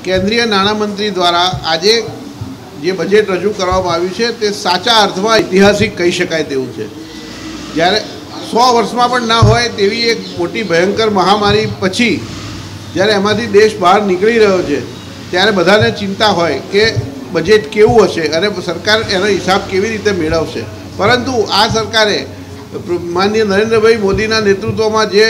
કેન્દ્રીય નાણામંત્રી દ્વારા આજે જે બજેટ રજૂ કરવામાં આવ્યું છે તે સાચા અર્થમાં ઐતિહાસિક કહી શકાય તેવું છે। જ્યારે 100 વર્ષમાં પણ ના હોય તેવી એક મોટી ભયંકર મહામારી પછી જ્યારે એમાંથી દેશ બહાર નીકળી રહ્યો છે ત્યારે બધાને ચિંતા હોય કે બજેટ કેવું હશે અને સરકાર એનો હિસાબ કેવી રીતે મેળવશે। પરંતુ આ સરકારે માનનીય નરેન્દ્રભાઈ મોદીના નેતૃત્વમાં જે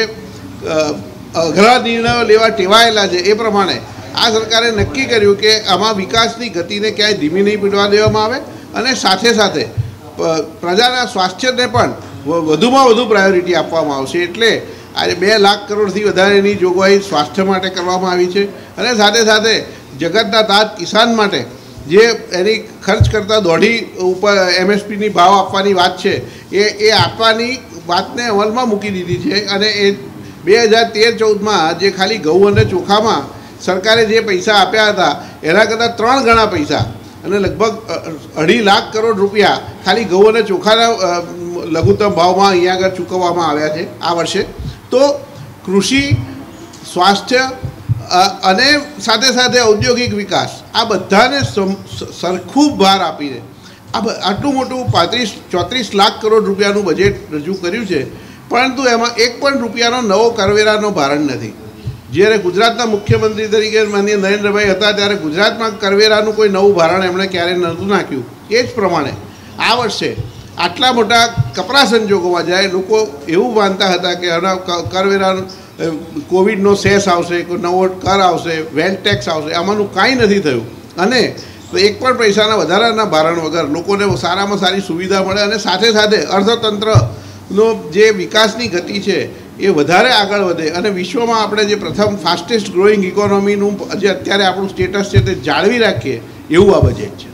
અઘરા નિર્ણયો લેવા ટેવાયેલા છે એ પ્રમાણે આ સરકારે નક્કી કર્યું કે આમાં વિકાસની ગતિને ક્યાંય ધીમી નહીં પડવા દેવામાં આવે અને સાથે સાથે પ્રજાના સ્વાસ્થ્યને પણ વધુમાં વધુ પ્રાયોરિટી આપવામાં આવશે। એટલે આજે 2 લાખ કરોડથી વધારેની જોગવાઈ સ્વાસ્થ્ય માટે કરવામાં આવી છે અને સાથે સાથે જગતના તાત કિસાન માટે જે એની ખર્ચ કરતાં દોઢી ઉપર MSPની ભાવ આપવાની વાત છે એ આપવાની વાતને અમલમાં મૂકી દીધી છે અને એ 2013-14માં જે ખાલી ઘઉં અને ચોખામાં સરકારે જે પૈસા આપ્યા હતા એના કરતાં 3 ગણા પૈસા અને લગભગ 2.5 લાખ કરોડ રૂપિયા ખાલી ઘઉં અને ચોખાના લઘુત્તમ ભાવમાં અહીંયા આગળ ચૂકવવામાં આવ્યા છે આ વર્ષે। તો કૃષિ, સ્વાસ્થ્ય અને સાથે સાથે ઔદ્યોગિક વિકાસ આ બધાને સરખું ભાર આપીને આટલું મોટું 35-34 લાખ કરોડ રૂપિયાનું બજેટ રજૂ કર્યું છે। પરંતુ એમાં એક પણ રૂપિયાનો નવો કરવેરાનો ભારણ નથી। જ્યારે ગુજરાતના મુખ્યમંત્રી તરીકે માનનીય નરેન્દ્રભાઈ હતા ત્યારે ગુજરાતમાં કરવેરાનું કોઈ નવું ભારણ એમણે ક્યારેય નહોતું નાખ્યું। એ જ પ્રમાણે આ વર્ષે આટલા મોટા કપરા સંજોગોમાં જ્યારે લોકો એવું માનતા હતા કે કરવેરાનું કોવિડનો સેસ આવશે, કોઈ નવો કર આવશે, વેલ્થ ટેક્સ આવશે, આમાંનું કાંઈ નથી થયું અને એક પણ પૈસાના વધારાના ભારણ વગર લોકોને સારામાં સારી સુવિધા મળે અને સાથે સાથે અર્થતંત્રનો જે વિકાસની ગતિ છે એ વધારે આગળ વધે અને વિશ્વમાં આપણે જે પ્રથમ ફાસ્ટેસ્ટ ગ્રોઈંગ ઇકોનોમીનું જે અત્યારે આપણું સ્ટેટસ છે તે જાળવી રાખીએ એવું આ બજેટ છે।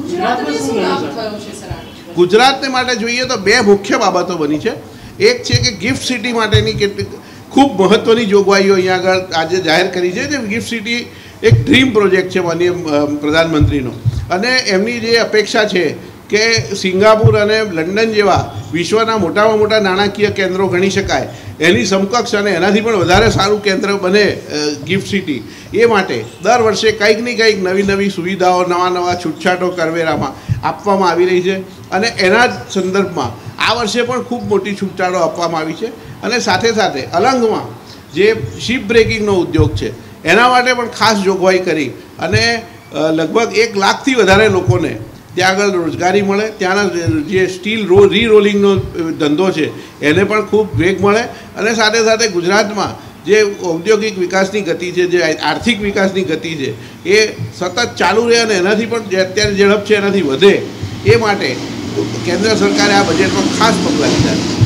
ગુજરાતને માટે જોઈએ તો 2 મુખ્ય બાબતો બની છે। એક છે કે ગિફ્ટ સિટી માટેની કેટલીક ખૂબ મહત્ત્વની જોગવાઈઓ અહીંયા આગળ આજે જાહેર કરી છે। જે ગિફ્ટ સિટી એક ડ્રીમ પ્રોજેક્ટ છે માનનીય પ્રધાનમંત્રીનો અને એમની જે અપેક્ષા છે કે સિંગાપુર અને લંડન જેવા વિશ્વના મોટામાં મોટા નાણાકીય કેન્દ્રો ગણી શકાય એની સમકક્ષ અને એનાથી પણ વધારે સારું કેન્દ્ર બને ગિફ્ટ સિટી। એ માટે દર વર્ષે કંઈક ને કંઈક નવી નવી સુવિધાઓ, નવા છૂટછાટો કરવેરામાં આપવામાં આવી રહી છે અને એના જ સંદર્ભમાં આ વર્ષે પણ ખૂબ મોટી છૂટછાટો આપવામાં આવી છે અને સાથે સાથે અલંગમાં જે શિપ બ્રેકિંગનો ઉદ્યોગ છે એના માટે પણ ખાસ જોગવાઈ કરી અને લગભગ 1 લાખથી વધારે લોકોને ત્યાં આગળ રોજગારી મળે, ત્યાંના જે સ્ટીલ રીરોલિંગનો ધંધો છે એને પણ ખૂબ વેગ મળે અને સાથે સાથે ગુજરાતમાં જે ઔદ્યોગિક વિકાસની ગતિ છે, જે આર્થિક વિકાસની ગતિ છે એ સતત ચાલુ રહે અને એનાથી પણ જે અત્યારે ઝડપ છે એનાથી વધે એ માટે કેન્દ્ર સરકારે આ બજેટમાં ખાસ પગલાં લીધા છે।